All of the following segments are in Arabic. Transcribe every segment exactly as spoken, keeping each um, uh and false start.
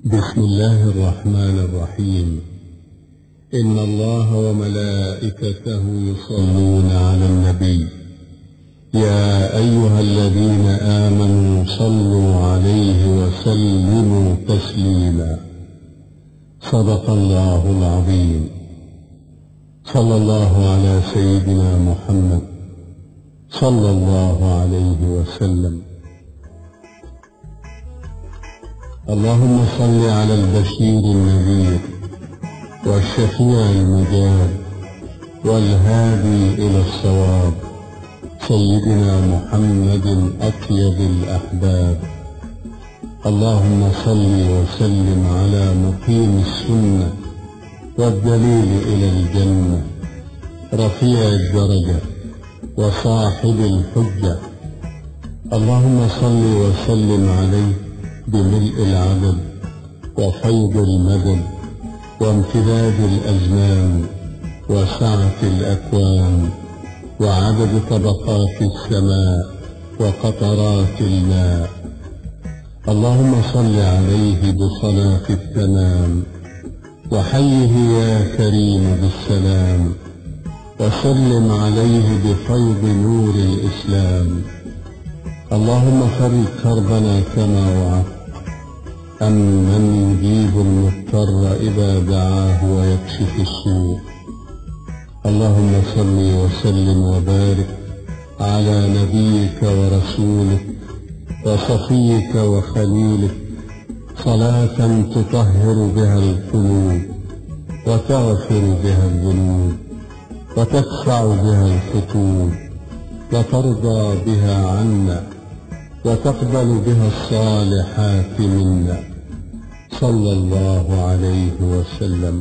بسم الله الرحمن الرحيم. إن الله وملائكته يصلون على النبي يا أيها الذين آمنوا صلوا عليه وسلموا تسليما. صدق الله العظيم. صلى الله على سيدنا محمد صلى الله عليه وسلم. اللهم صل على البشير النذير والشفيع المجاب والهادي إلى الصواب سيدنا محمد أطيب الأحباب. اللهم صل وسلم على مقيم السنة والدليل إلى الجنة رفيع الدرجة وصاحب الحجة. اللهم صل وسلم عليه بملء العدد وفيض المدد وامتداد الأزمان وسعة الأكوان وعدد طبقات السماء وقطرات الماء. اللهم صل عليه بصلاة التمام وحيه يا كريم بالسلام وسلم عليه بفيض نور الإسلام. اللهم فرج كربنا كما وعدت أمن يجيب المضطر إذا دعاه ويكشف السوء. اللهم صل وسلم وبارك على نبيك ورسولك وصفيك وخليلك صلاة تطهر بها القلوب وتغفر بها الذنوب وتدفع بها الخطوب وترضى بها عنا وتقبل بها الصالحات منا صلى الله عليه وسلم.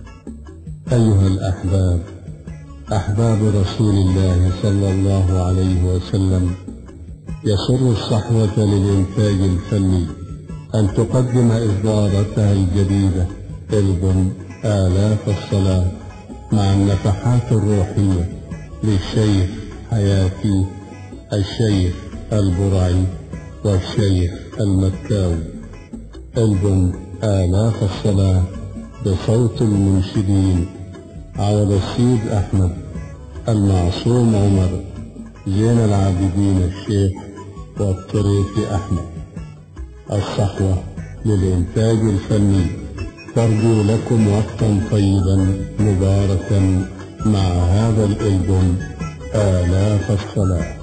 أيها الأحباب، أحباب رسول الله صلى الله عليه وسلم، يسر الصحوة للإنتاج الفني أن تقدم إصداراتها الجديدة ألبوم آلاف الصلاة مع النفحات الروحية للشيخ حياتي الشيخ البرعي والشيخ المكاوي. ألبوم آلاف الصلاة بصوت المنشدين عوض السيد أحمد، المعصوم عمر، زين العابدين الشيخ، والطريف أحمد. الصحوة للإنتاج الفني ترجو لكم وقتا طيبا مباركا مع هذا الألبوم آلاف الصلاة.